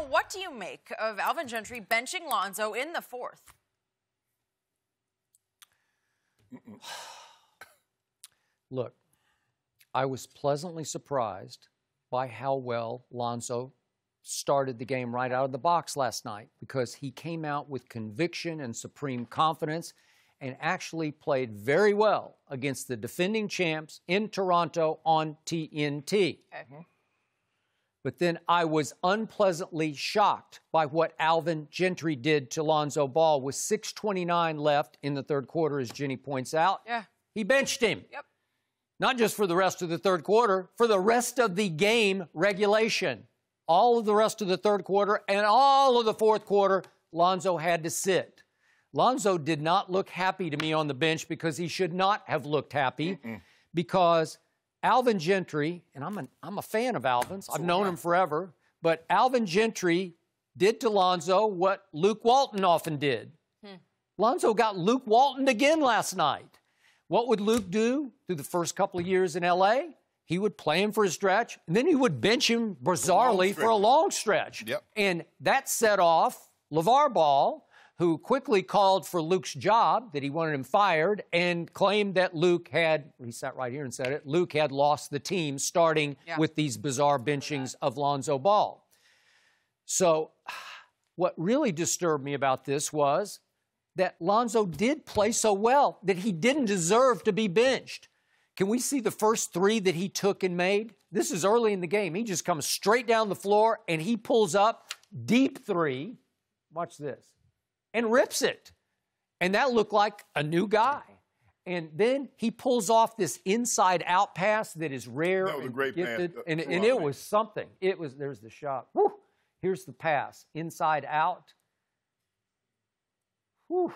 what do you make of Alvin Gentry benching Lonzo in the fourth? Look, I was pleasantly surprised by how well Lonzo started the game right out of the box last night, because he came out with conviction and supreme confidence and actually played very well against the defending champs in Toronto on TNT. Okay. But then I was unpleasantly shocked by what Alvin Gentry did to Lonzo Ball with 6:29 left in the third quarter, as Jenny points out. Yeah. He benched him. Yep. Not just for the rest of the third quarter, for the rest of the game regulation. All of the rest of the third quarter and all of the fourth quarter, Lonzo had to sit. Lonzo did not look happy to me on the bench, because he should not have looked happy, because Alvin Gentry, and I'm a fan of Alvin's. I've known him forever, but Alvin Gentry did to Lonzo what Luke Walton often did. Lonzo got Luke Walton again last night. What would Luke do through the first couple of years in L.A.? He would play him for a stretch, and then he would bench him bizarrely for a long stretch. Yep. And that set off LeVar Ball, who quickly called for Luke's job, that he wanted him fired, and claimed that Luke had, he sat right here and said it, Luke had lost the team starting with these bizarre benchings of Lonzo Ball. So what really disturbed me about this was that Lonzo did play so well that he didn't deserve to be benched. Can we see the first three that he took and made? This is early in the game. He just comes straight down the floor, and he pulls up deep three. Watch this. And rips it. And that looked like a new guy. And then he pulls off this inside-out pass that is rare that was and a great gifted. pass. And it was something. It was, there's the shot. Whew. Here's the pass. Inside out. Whew.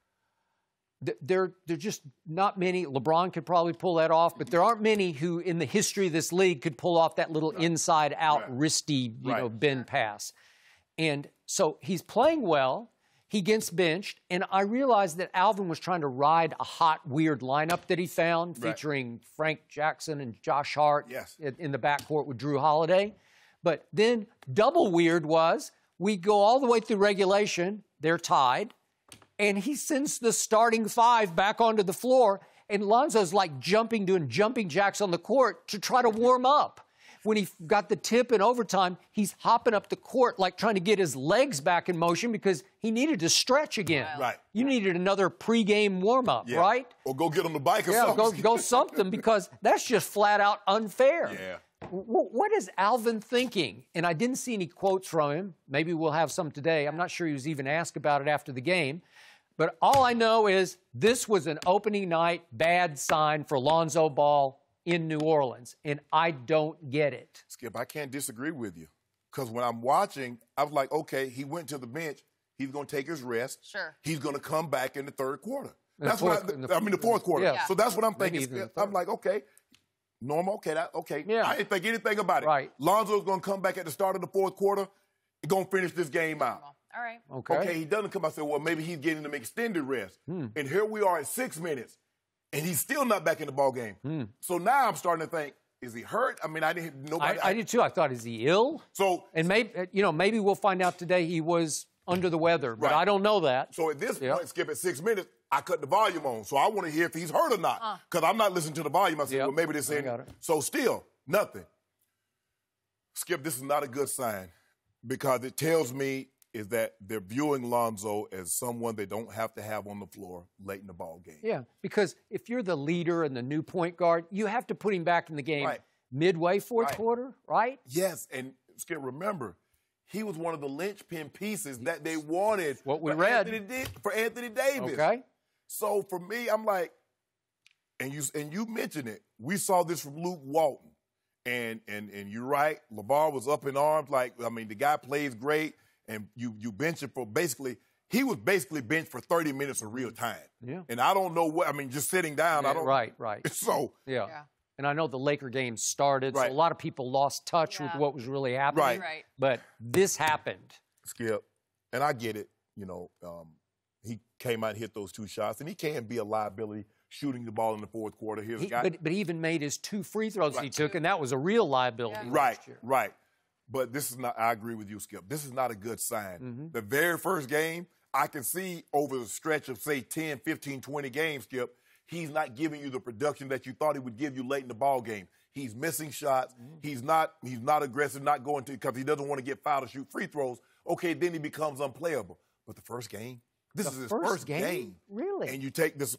There are just not many. LeBron could probably pull that off, but there aren't many who in the history of this league could pull off that little inside-out, wristy, bend pass. And so he's playing well. He gets benched, and I realized that Alvin was trying to ride a hot, weird lineup that he found, featuring Frank Jackson and Josh Hart in the backcourt with Drew Holiday. But then double weird was we go all the way through regulation. They're tied. And he sends the starting five back onto the floor, and Lonzo's like doing jumping jacks on the court to try to warm up. When he got the tip in overtime, he's hopping up the court like trying to get his legs back in motion because he needed to stretch again. Right. You needed another pregame warm-up, right? Or go get on the bike or something. Go something, because that's just flat out unfair. Yeah. What is Alvin thinking? And I didn't see any quotes from him. Maybe we'll have some today. I'm not sure he was even asked about it after the game. But all I know is this was an opening night bad sign for Lonzo Ball in New Orleans, and I don't get it. Skip, I can't disagree with you, because when I'm watching, I was like, okay, he went to the bench. He's going to take his rest. Sure. He's going to come back in the third quarter. That's what the fourth quarter. Yeah. So that's what I'm thinking. I'm like, okay, normal, okay. Yeah. I didn't think anything about it. Right. Lonzo's going to come back at the start of the fourth quarter. He's going to finish this game out. All right. Okay. Okay, he doesn't come out and say, well, maybe he's getting them extended rest. And here we are at 6 minutes, and he's still not back in the ball game. So now I'm starting to think, is he hurt? I mean, I did too. I thought, is he ill? So, and maybe we'll find out today he was under the weather, but I don't know that. So at this point, Skip, at 6 minutes, I cut the volume on. So I want to hear if he's hurt or not, because I'm not listening to the volume. I said, well, maybe this ain't. So still, nothing. Skip, this is not a good sign, because it tells me is that they're viewing Lonzo as someone they don't have to have on the floor late in the ball game. Yeah, because if you're the leader and the new point guard, you have to put him back in the game midway fourth quarter, right? Yes, and Skip, remember, he was one of the linchpin pieces that they wanted for Anthony Davis. Okay. So for me, I'm like, and you mentioned it, we saw this from Luke Walton. And you're right, LeVar was up in arms, the guy plays great. And you bench him for he was basically benched for 30 minutes of real time. Yeah. And I don't know just sitting down. Yeah, I don't. Right. So. Yeah. And I know the Laker game started, so a lot of people lost touch with what was really happening. Right. But this happened. Skip, and I get it. He came out and hit those two shots, and he can be a liability shooting the ball in the fourth quarter. Here's a guy. But he even made his 2 free throws he took, and that was a real liability. Right. But this is not, I agree with you, Skip. This is not a good sign. The very first game, I can see over the stretch of, say, 10, 15, 20 games, Skip, he's not giving you the production that you thought he would give you late in the ball game. He's missing shots. He's not aggressive, not going to, because he doesn't want to get fouled or shoot free throws. Okay, then he becomes unplayable. But the first game, this is his first game. Really? And you take this.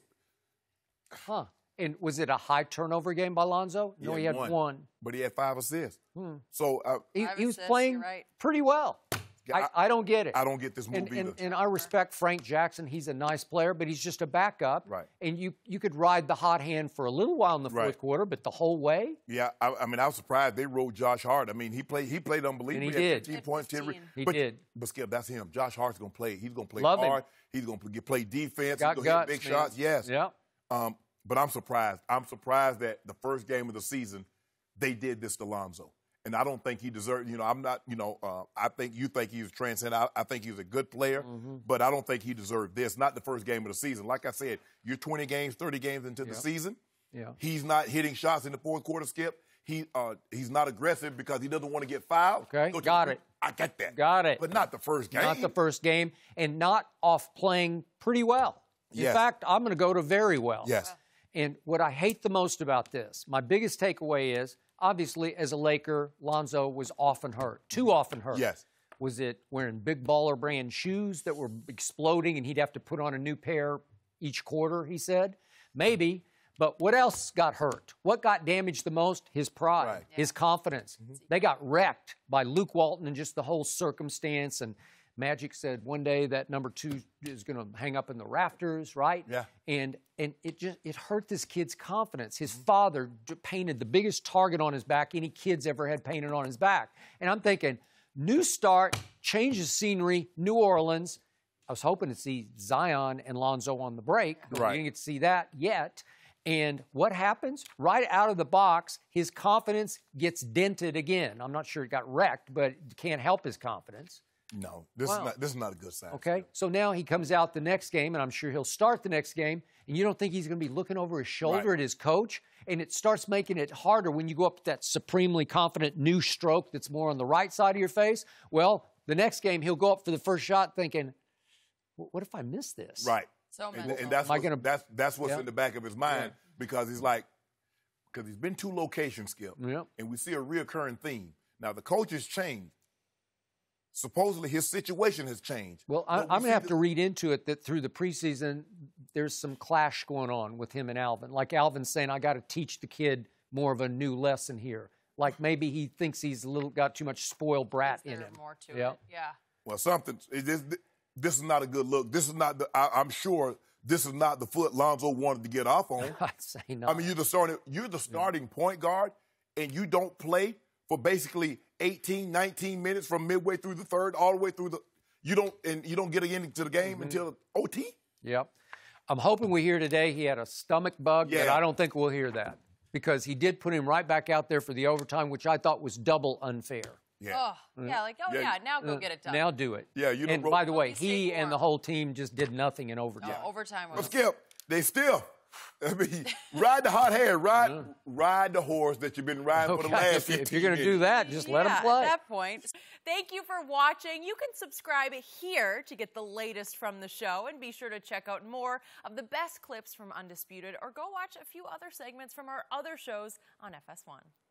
Huh. And was it a high turnover game by Lonzo? No, he had one. But he had 5 assists. So he was playing pretty well. I don't get it. I don't get this move either. And I respect Frank Jackson. He's a nice player, but he's just a backup. Right. And you could ride the hot hand for a little while in the fourth quarter, but the whole way? Yeah, I mean, I was surprised they rode Josh Hart. I mean, he played unbelievably. And he did. 15 points, 10. He did. But Skip, that's him. Josh Hart's going to play. He's going to play Love hard. him. He's going to play defense. Got He's going to hit guts, big man. shots. Yes. Yeah. But I'm surprised. I'm surprised that the first game of the season, they did this to Lonzo. And I don't think he deserved, I'm not, I think you think he's transcendent. I think he's a good player, but I don't think he deserved this. Not the first game of the season. Like I said, you're 20 games, 30 games into the season. Yeah. He's not hitting shots in the fourth quarter, Skip. He's not aggressive because he doesn't want to get fouled. Okay, got it. I get that. Got it. But not the first game. Not the first game, and not off playing pretty well. In fact, I'm going to go to very well. Yes. And what I hate the most about this, my biggest takeaway is, obviously, as a Laker, Lonzo was often hurt, too often hurt. Yes. Was it wearing big baller brand shoes that were exploding and he'd have to put on a new pair each quarter, he said? Maybe. But what else got hurt? What got damaged the most? His pride, his confidence. They got wrecked by Luke Walton and just the whole circumstance. And Magic said one day that number 2 is going to hang up in the rafters, right? Yeah. And it hurt this kid's confidence. His father painted the biggest target on his back any kid's ever had painted on his back. And I'm thinking, new start, change of scenery, New Orleans. I was hoping to see Zion and Lonzo on the break, but we didn't get to see that yet. And what happens? Right out of the box, his confidence gets dented again. I'm not sure it got wrecked, but it can't help his confidence. No, this is not a good sign. Okay, so now he comes out the next game, and I'm sure he'll start the next game, and you don't think he's going to be looking over his shoulder at his coach? And it starts making it harder when you go up to that supremely confident new stroke that's more on the right side of your face. Well, the next game, he'll go up for the first shot thinking, what if I miss this? Right. So and that's what's in the back of his mind because he's been 2 locations, Skip, and we see a reoccurring theme. Now, the coach has changed. Supposedly, his situation has changed. Well, I'm going to have to read into it that through the preseason, there's some clash going on with him and Alvin. Like Alvin's saying, I got to teach the kid more of a new lesson here. Like maybe he thinks he's got too much spoiled brat in him. More to it. Yeah. Well, this is not a good look. This is not I'm sure this is not the foot Lonzo wanted to get off on. I'd say no. I mean, you're the starting point guard, and you don't play for basically 18, 19 minutes from midway through the third all the way through you don't get into the game until OT? Yep. I'm hoping we hear today he had a stomach bug, but I don't think we'll hear that because he did put him right back out there for the overtime, which I thought was double unfair. Yeah. Now go get it done. Now do it. Yeah, and by the way, he and the whole team just did nothing in overtime. Overtime was... But Skip, they still... I mean, ride the hot hand, ride the horse that you've been riding for the last 15 If you're going to do that, just let him play. At that point. Thank you for watching. You can subscribe here to get the latest from the show, and be sure to check out more of the best clips from Undisputed, or go watch a few other segments from our other shows on FS1.